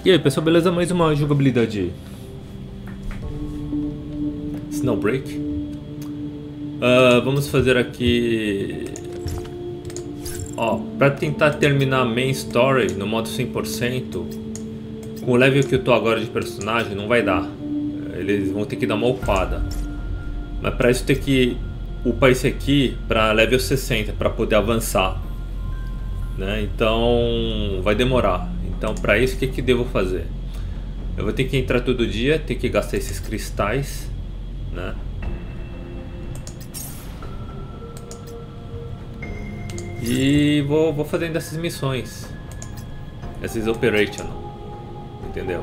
E aí pessoal, beleza? Mais uma jogabilidade Snowbreak. Vamos fazer aqui, ó, pra tentar terminar a main story no modo 100%. Com o level que eu tô agora de personagem não vai dar. Eles vão ter que dar uma upada. Mas pra isso tem que upar esse aqui pra level 60 pra poder avançar, né? Então vai demorar. Então pra isso o que devo fazer? Eu vou ter que entrar todo dia, ter que gastar esses cristais, né? E vou fazendo essas missões, essas operational, entendeu?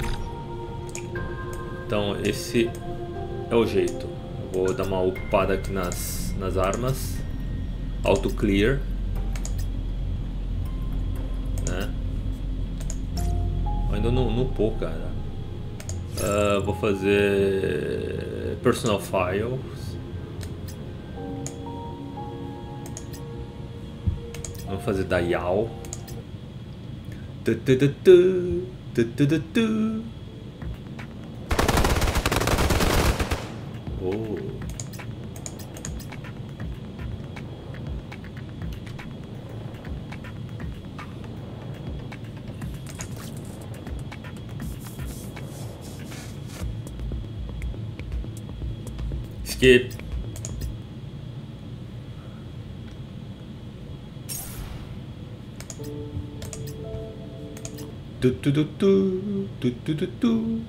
Então esse é o jeito. Eu vou dar uma upada aqui nas armas, auto clear, né? Ainda não upou, cara. Vou fazer personal files. Vamos fazer da Yao. Oh. Skip. Tu.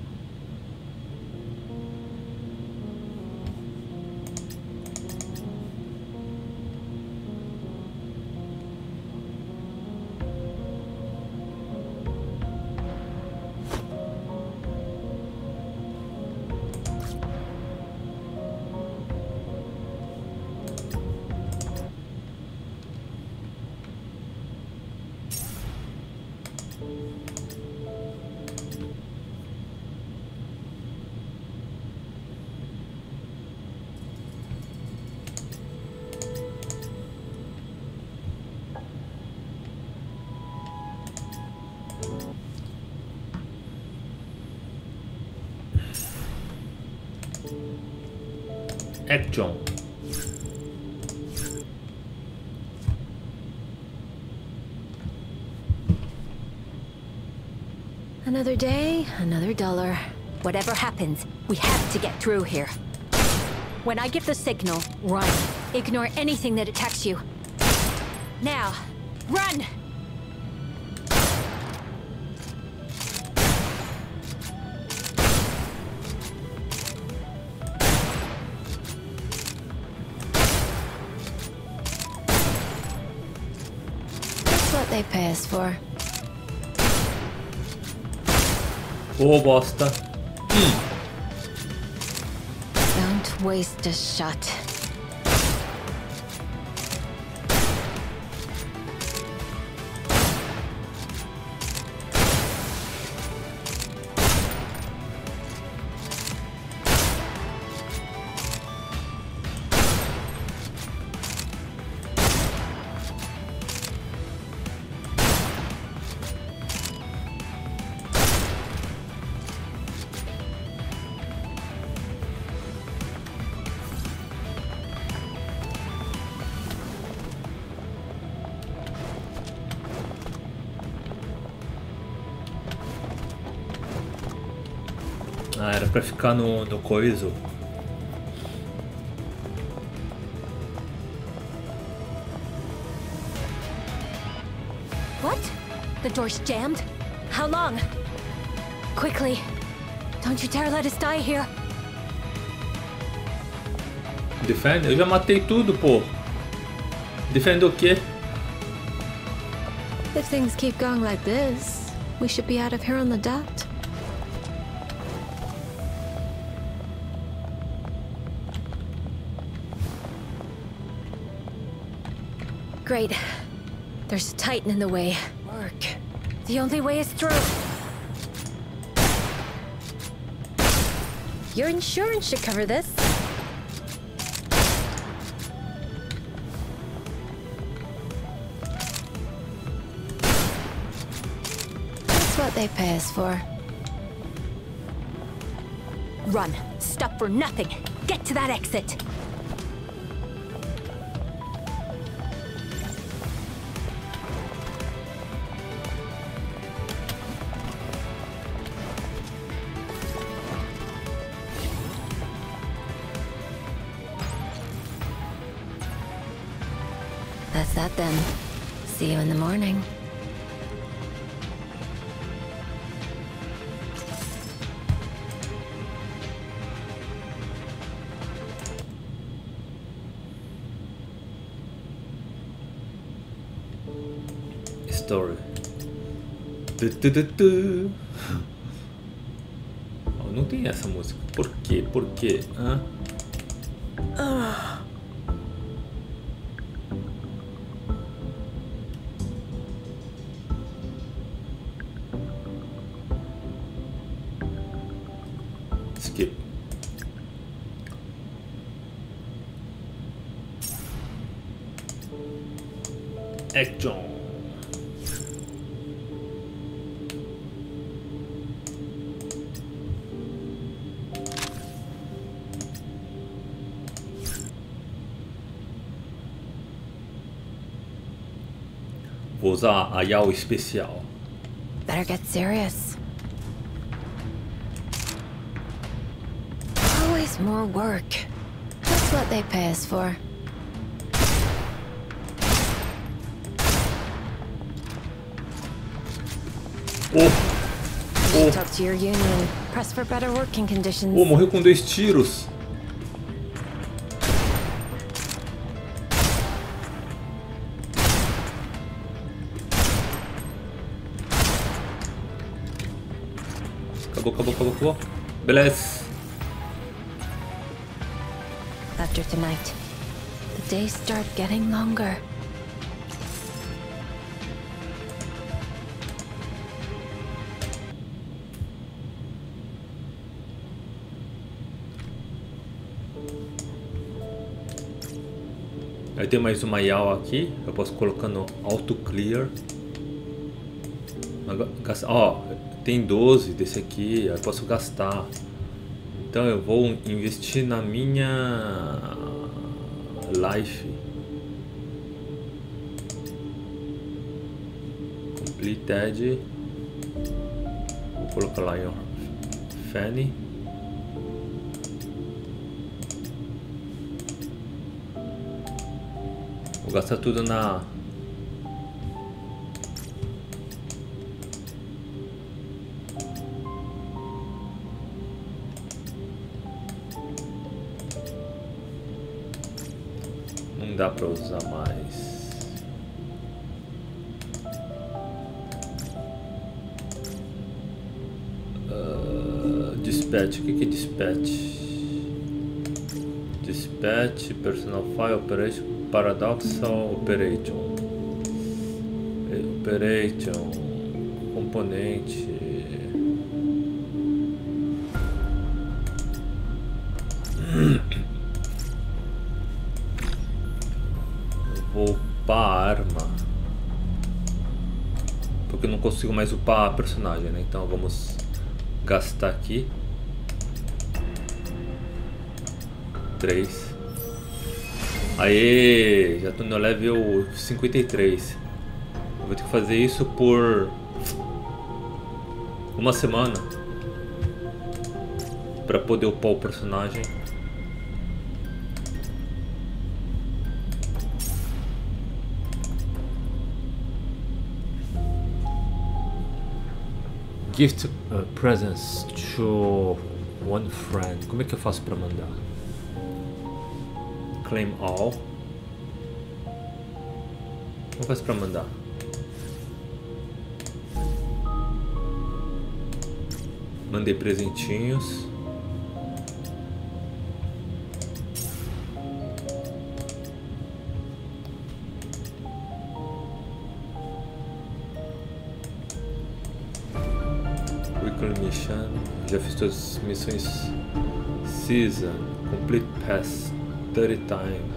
Action. Another day, another dollar. Whatever happens, we have to get through here. When I give the signal, run. Ignore anything that attacks you. Now, run! That's what they pay us for. Oh, bosta. Don't waste a shot. Ah, era pra ficar no coiso. What? The door's jammed? How long? Quickly. Don't you dare let us die here. Defende? Eu já matei tudo, pô. Defende o quê? If things keep going like this, we should be out of here on the dot. Great. There's a Titan in the way. Work. The only way is through. Your insurance should cover this. That's what they pay us for. Run. Stop for nothing. Get to that exit. That's that then. See you in the morning. Story. Tu. Oh, não tem essa música. Por quê? Por quê? Hã? Skip. Action. Vou usar a Yao especial. Better get serious. Always more work. That's what they pay us for. Talk to your union. Press for better working conditions. Oh, morreu com 2 tiros. Acabou. Beleza. After tonight, the days start getting longer. Aí tem mais uma Yao aqui. Eu posso colocar no auto clear. Ó, tem 12 desse aqui. Eu posso gastar. Então eu vou investir na minha life. Completed. Vou colocar lá em Fanny. Vou gastar tudo na... Não dá pra usar mais. Dispatch, o que é dispatch? Dispatch, personal file, operation, paradoxal, operation, componente. Vou upar a arma, porque eu não consigo mais upar a personagem, né? Então vamos gastar aqui 3. Aê, já tô no level 53. Eu vou ter que fazer isso por uma semana para poder upar o personagem. Gift presents to one friend. Como é que eu faço para mandar? Claim all. Como faz para mandar? Mandei presentinhos. Mission. Já fiz todas as missões. Season. Complete Pass 30 times.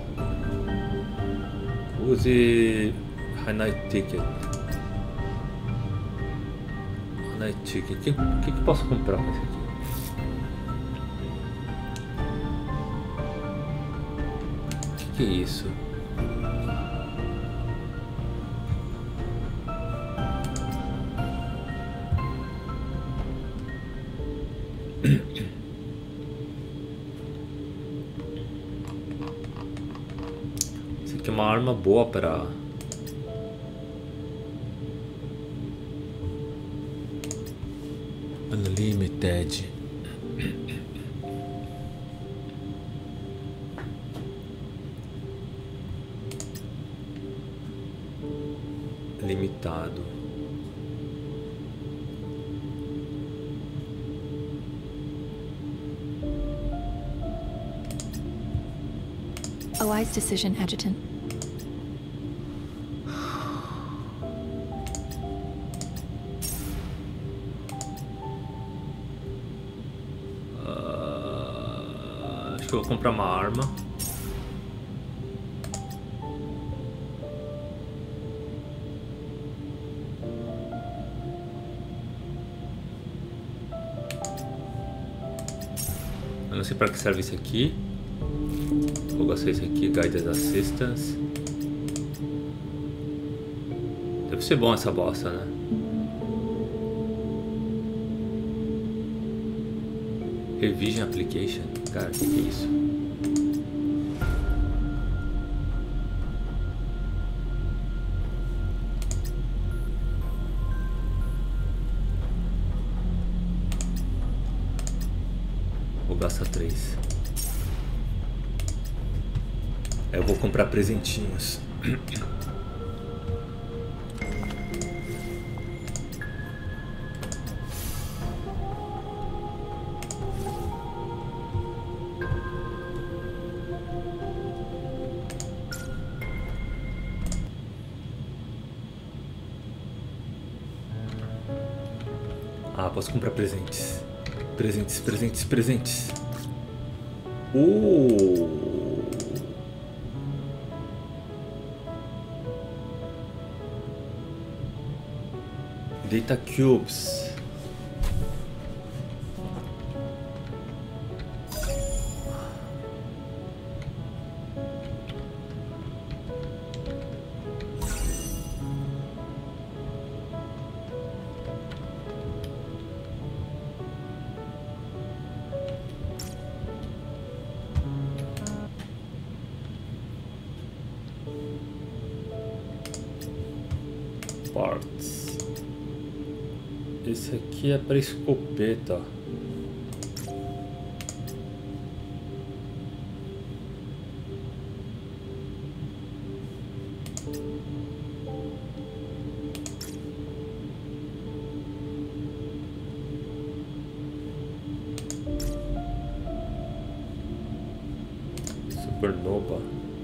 Use High Night Ticket. Night Ticket. O que posso comprar com esse aqui? O que é isso? Isso aqui é uma arma boa para... Unlimited. Limitado. A wise decision, Adjutant. Acho que eu vou comprar uma arma. Eu não sei para que serve isso aqui. Vou gastar isso aqui, Guided Assistance. Deve ser bom essa bosta, né? Revision Application. Cara, o que é isso? Vou gastar 3. Eu vou comprar presentinhos. Ah, posso comprar presentes. Presentes. Data Cubes. Parts. Esse aqui é para escopeta. Supernova.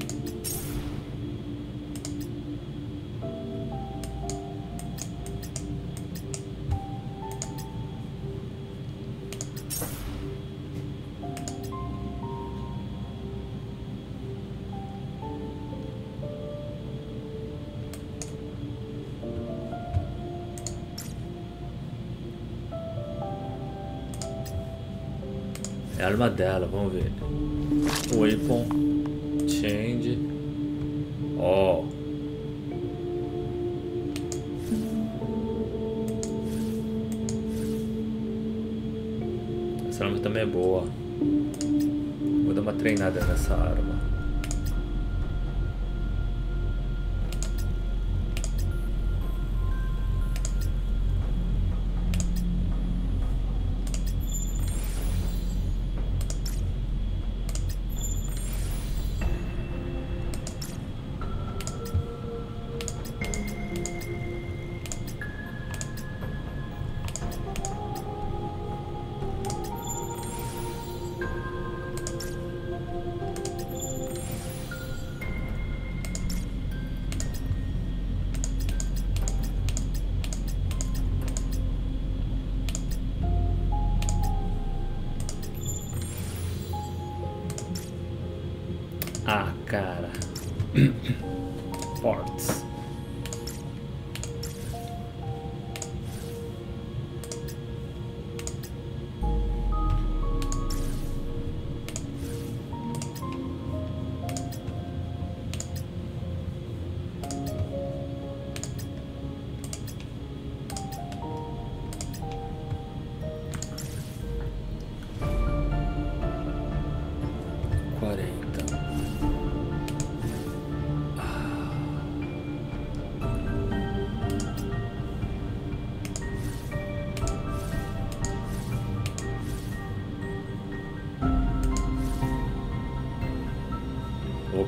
É a arma dela, vamos ver. Weapon. Change. Ó. Essa arma também é boa. Vou dar uma treinada nessa arma. Ah, cara. Ports.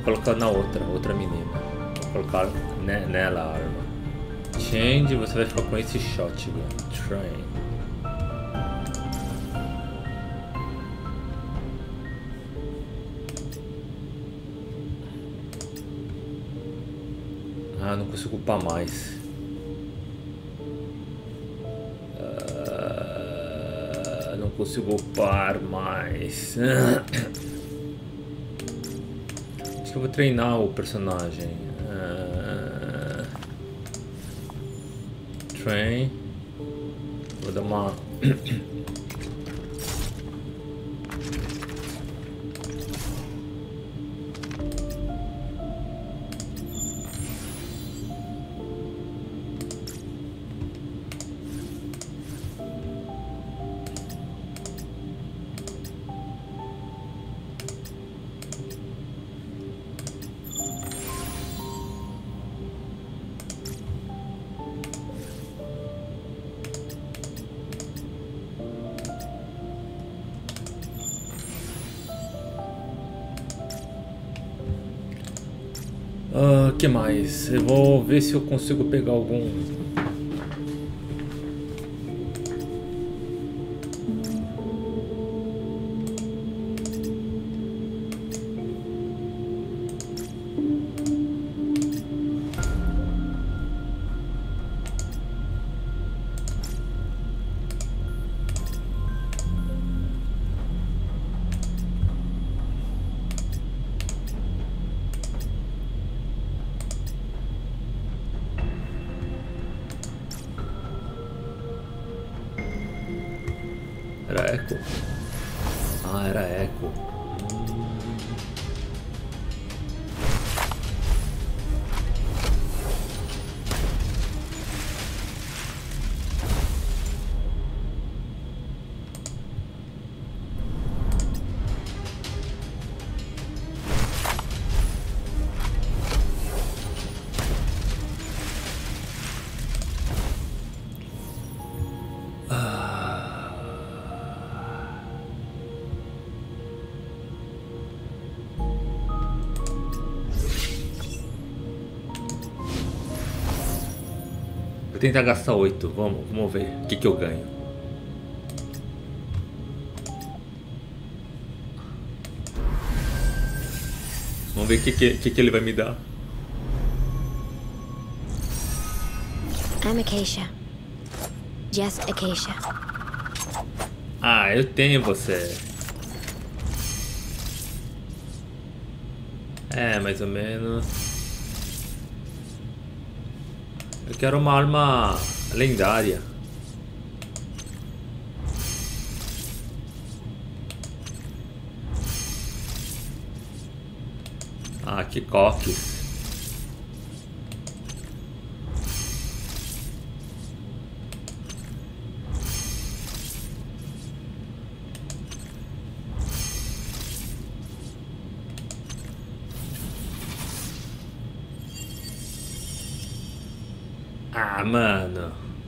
colocar na outra menina. Vou colocar nela a arma. Change, você vai ficar com esse shotgun. Train. Ah, não consigo upar mais. Não consigo upar mais. Acho que eu vou treinar o personagem. Train. Vou dar uma... que mais? Eu vou ver se eu consigo pegar algum... Era Echo? Ah, era Echo. Vou tentar gastar 8. Vamos ver o que eu ganho. Vamos ver o que ele vai me dar. I'm Acacia. Just Acacia. Ah, eu tenho você. É, mais ou menos. Eu quero uma arma lendária. Ah, que coques. Ah, mano.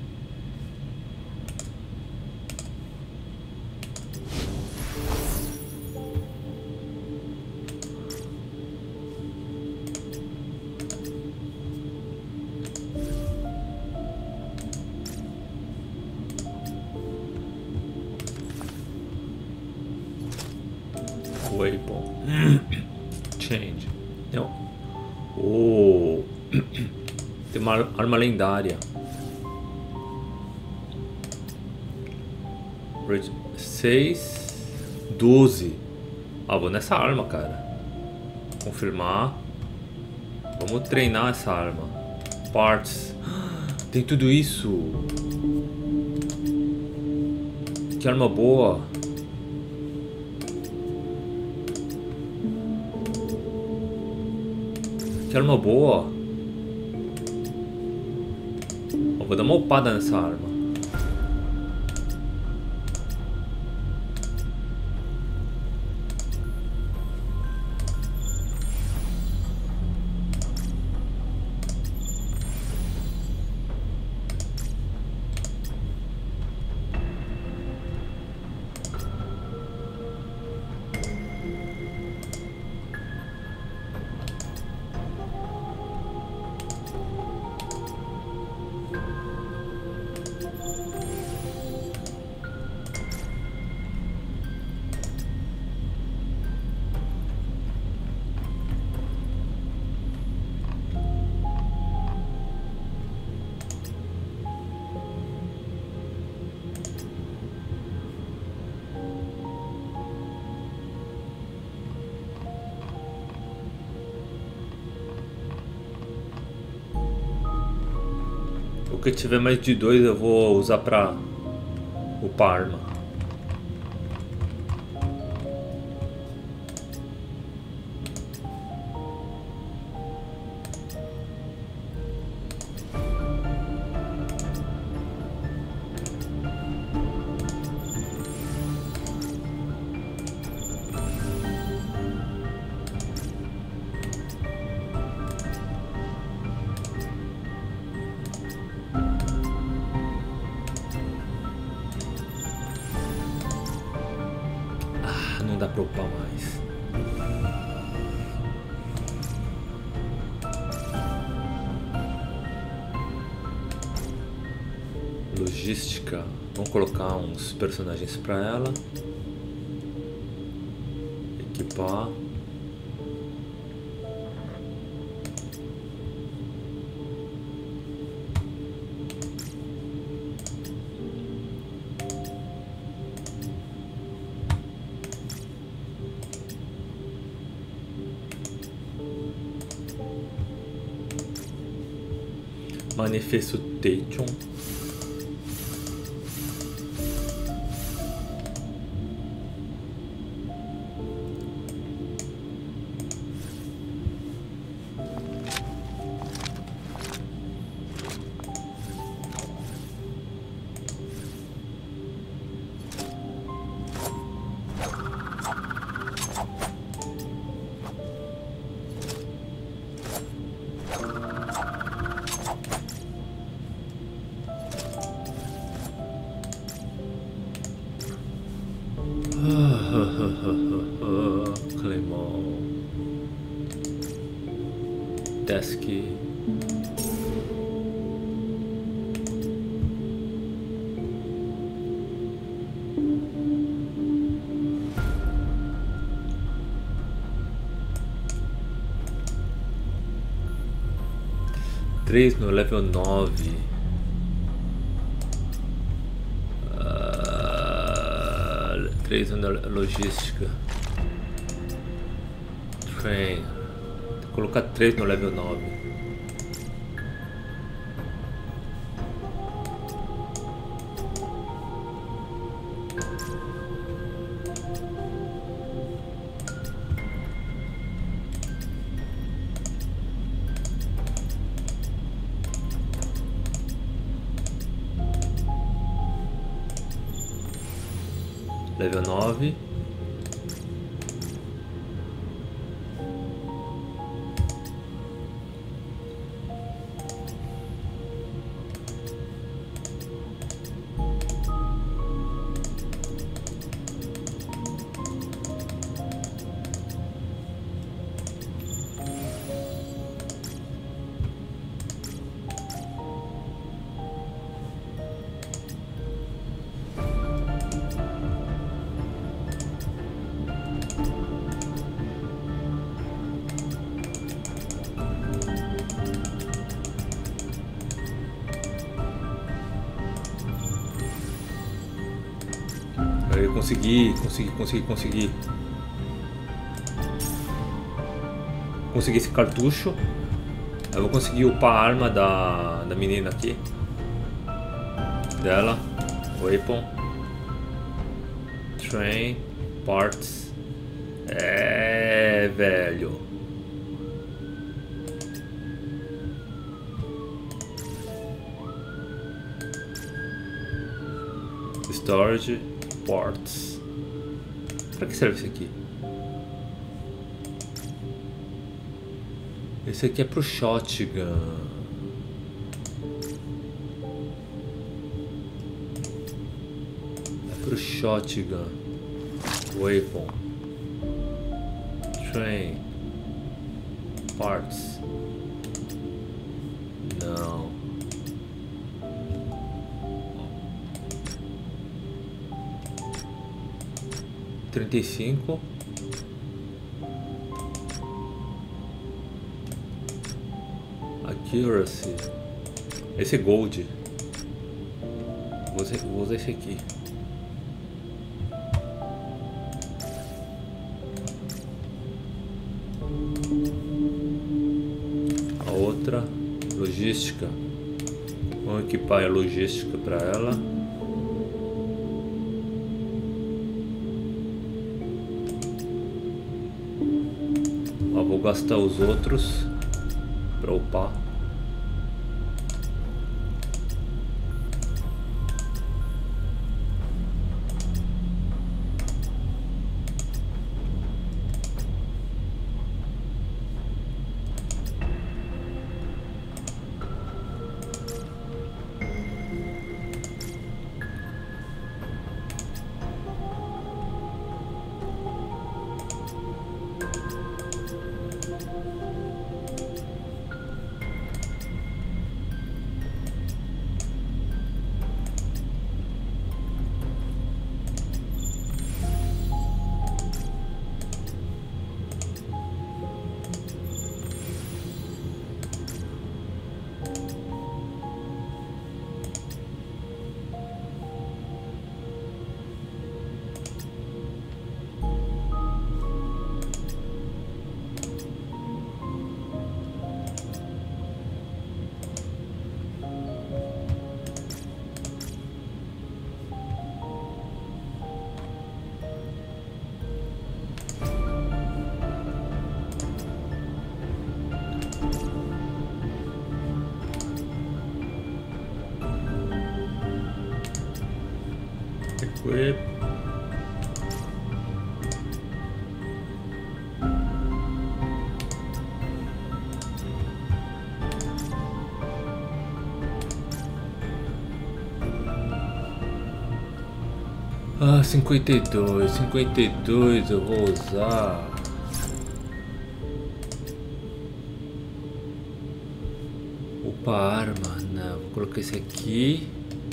Weapon. Change. Não. Oh. Tem uma arma lendária. 6, 12. Ah, vou nessa arma, cara. Confirmar. Vamos treinar essa arma. Parts. Tem tudo isso. Que arma boa. Que arma boa. Eu vou dar uma upada nessa arma. que tiver mais de 2 eu vou usar pra upar arma. Não dá pra upar mais. Logística. Vamos colocar uns personagens pra ela. Equipar. Manifesto Tachyon. Claymore. Desk. Três no level 9. Três na logística. Train. Vou colocar 3 no level 9. Level 9. Eu consegui. Consegui esse cartucho. Eu vou conseguir upar a arma da menina aqui. Dela. Weapon. Train. Parts. É, velho. Storage. Parts. Pra que serve isso aqui? Esse aqui é pro shotgun. É pro shotgun. Weapon. Train. Parts. Não. $35. Accuracy. Esse é Gold. Vou usar esse aqui. A outra. Logística. Vamos equipar a logística para ela. Ó, vou gastar os outros para upar. Equip. Ah, 52 eu vou usar. Upa arma, não, vou colocar esse aqui.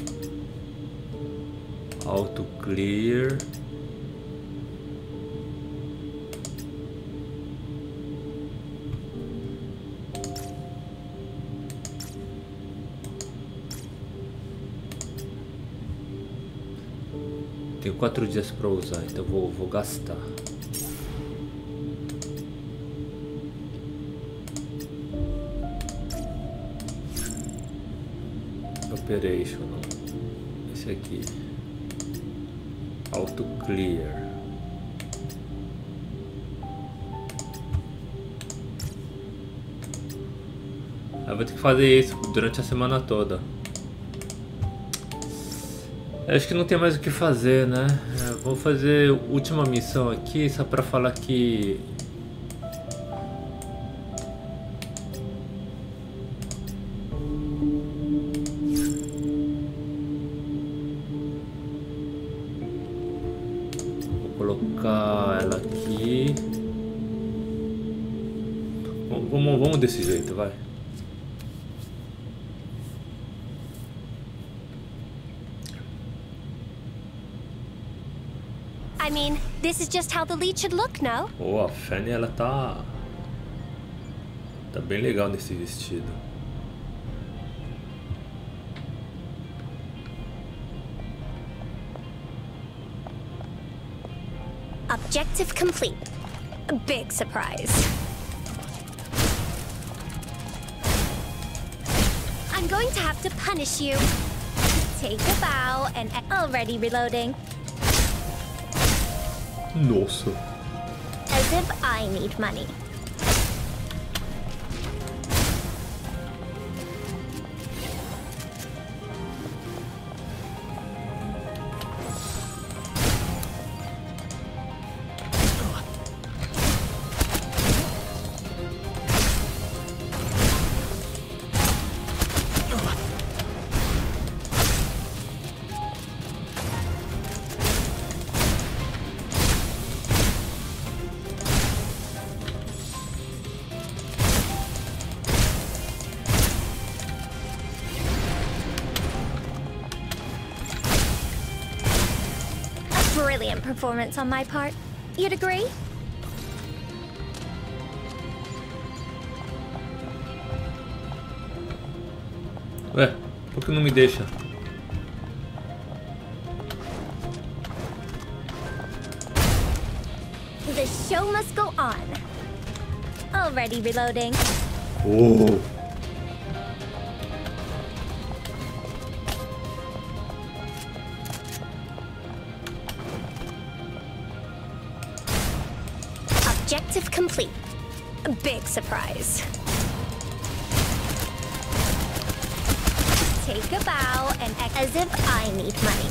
Auto clear. Tenho 4 dias para usar, então vou gastar. Operational. Esse aqui. Auto clear. Eu vou ter que fazer isso durante a semana toda. Eu acho que não tem mais o que fazer, né? Vou fazer a última missão aqui só pra falar que... Vou colocar ela aqui. Vamos desse jeito, vai. I mean, this is just how the lead should look, no? Oh, a Fanny, ela tá bem legal nesse vestido. Objective complete. A big surprise. I'm going to have to punish you. Take a bow and already reloading. Nossa. As if I need money. Brilliant performance on my part. You'd agree? Ué, por que não me deixa? The show must go on. Already reloading. Oh. Objective complete. A big surprise. Take a bow and act as if I need money.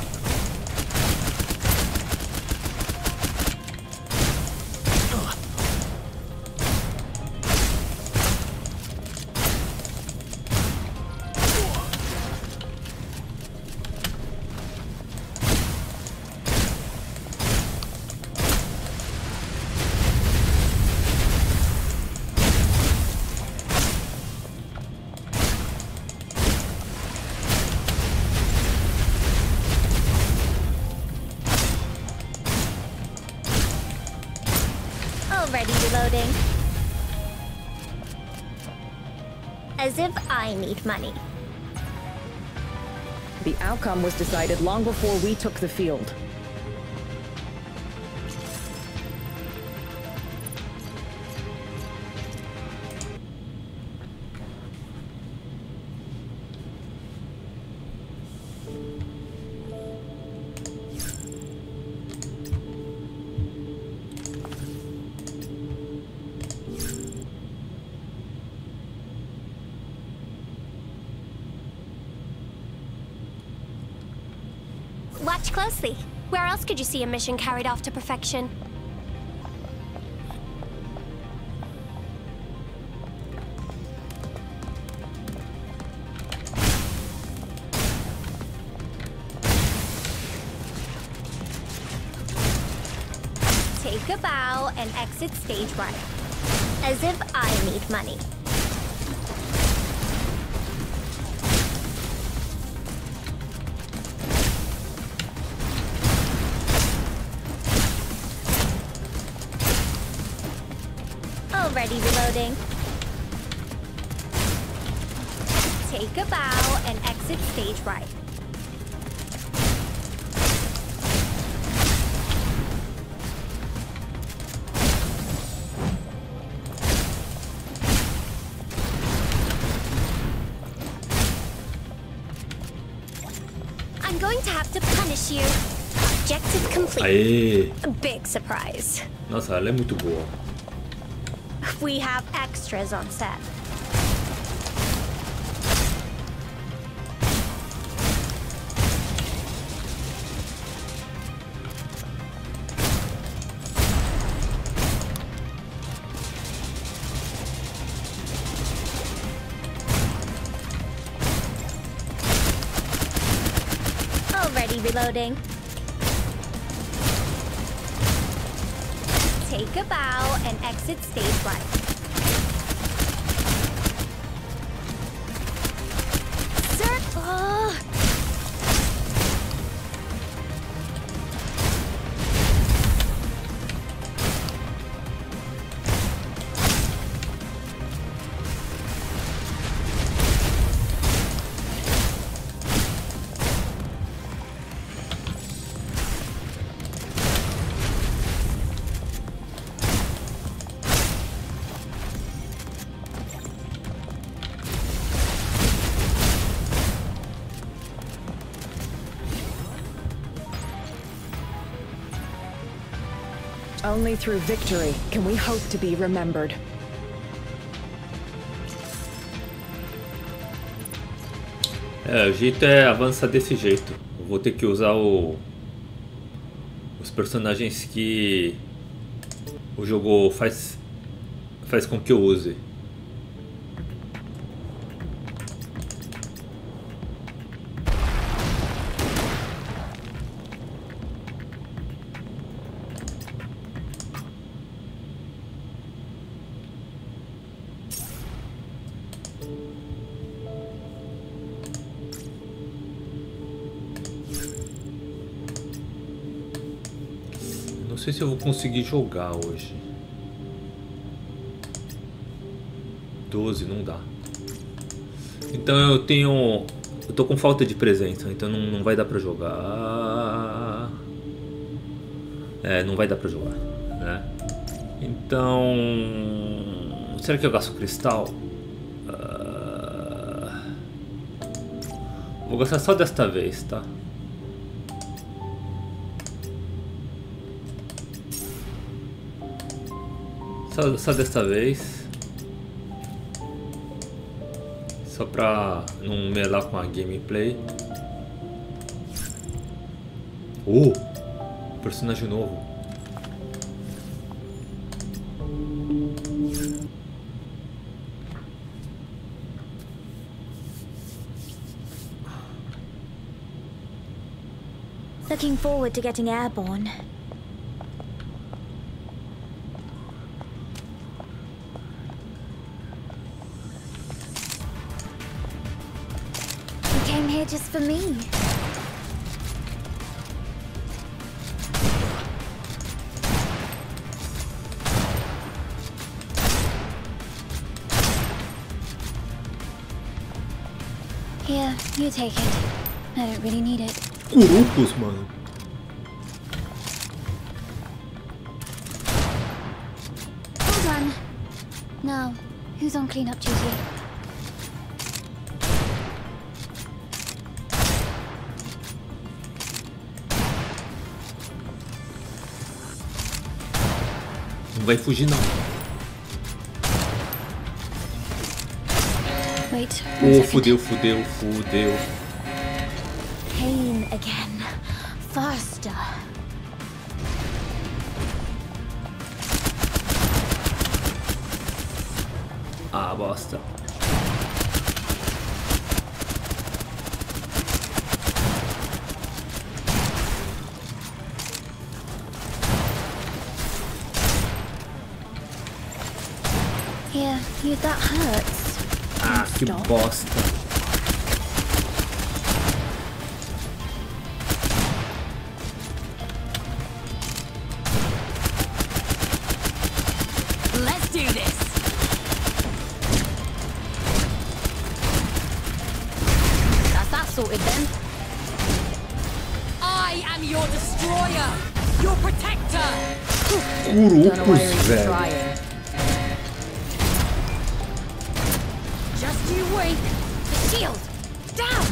Already reloading. As if I need money. The outcome was decided long before we took the field. Watch closely. Where else could you see a mission carried off to perfection? Take a bow and exit stage right. As if I need money. Already reloading. Take a bow and exit stage right. I'm going to have to punish you. Objective complete. Aê! A big surprise. Nossa, ela é muito boa. We have extras on set. Already reloading. Take a bow and exit stage right. Circle! Only through victory can we hope to be remembered. É, o jeito é avançar desse jeito. Eu vou ter que usar os personagens que o jogo faz com que eu use. Não sei se eu vou conseguir jogar hoje. 12 não dá. Então eu tô com falta de presença, então não vai dar pra jogar. É, não vai dar pra jogar, né? Então, será que eu gasto cristal? Vou gastar só desta vez, tá? Só desta vez. Só pra não melar com a gameplay. Personagem novo. Looking forward to getting airborne. You came here just for me. Here, you take it. I don't really need it. Curupos, mano. Hold on. Now, who's on cleanup duty? Não vai fugir não. Wait. One second. Fudeu. Pain again. Faster. Ah, bosta. Here, that hurts. Ah, que Stop. bosta. Let's do this. That's that sorted then. I am your destroyer, your protector. Don't know why you're Curupos, even velho. trying. Just you wait. The shield. Down.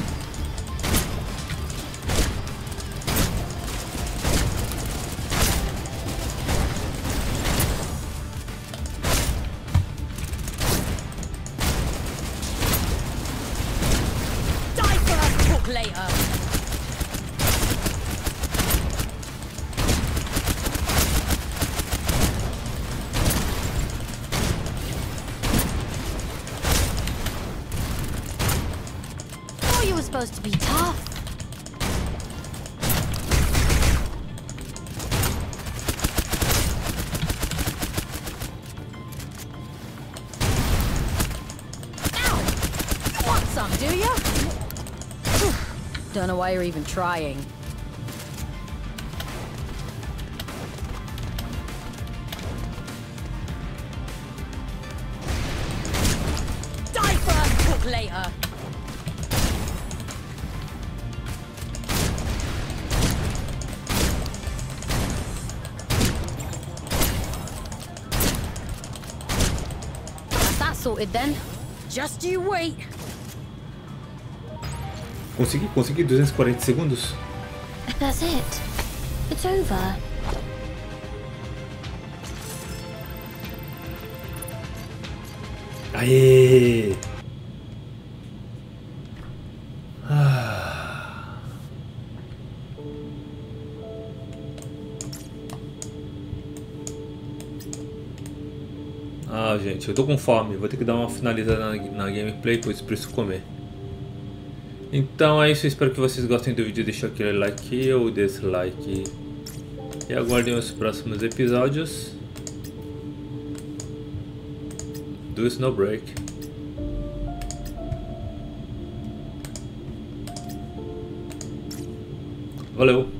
Die first, talk later. Thought you were supposed to be tough. Ow! You want some, do you? Don't know why you're even trying. Die first, talk later. That's that sorted then. Just you wait. Consegui 240 segundos. That's it. It's over. Aê! Ah, gente, eu tô com fome. Vou ter que dar uma finalizada na gameplay, pois preciso comer. Então é isso, eu espero que vocês gostem do vídeo. Deixa aquele like ou dislike. E aguardem os próximos episódios do Snowbreak. Valeu!